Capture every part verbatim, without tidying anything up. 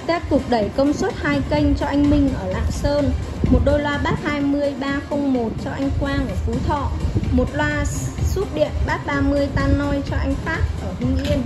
Test cực đẩy công suất hai kênh cho anh Minh ở Lạng Sơn. Một đôi loa bass hai mươi ba không một cho anh Quang ở Phú Thọ. Một loa súp điện bass ba mươi Tannoy cho anh Phát ở Hưng Yên.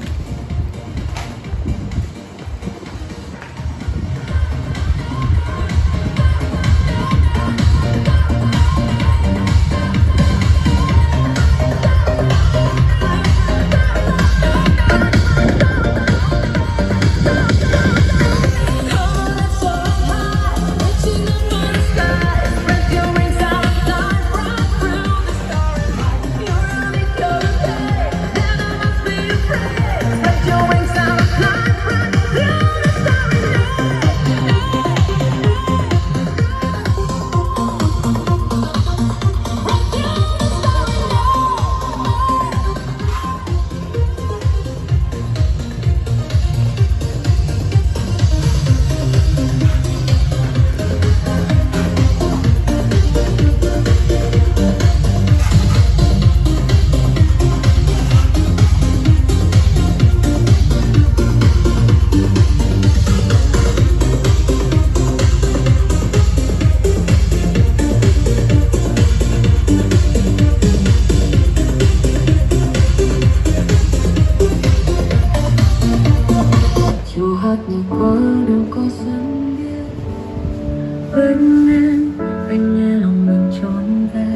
Ngày qua đâu có sớm biết bên em anh nghe lòng mình trốn về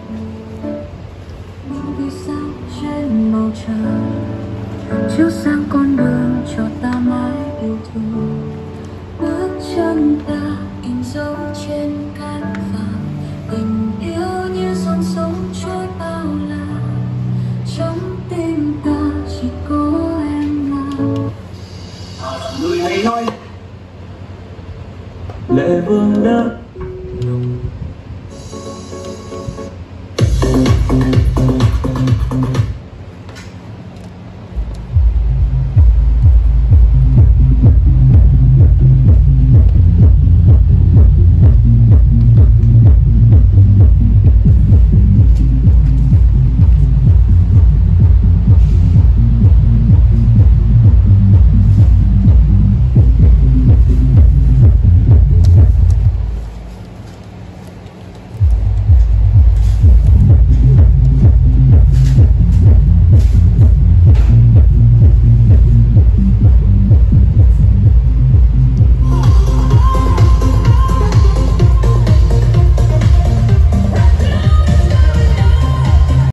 vì sao trên bầu trời chiếu sáng con đường cho ta mãi yêu thương. Bước chân ta in dấu trên cát vàng, tình yêu như dòng sông trôi bao la, trong tim ta chỉ có em là người hay nói lệ vương đất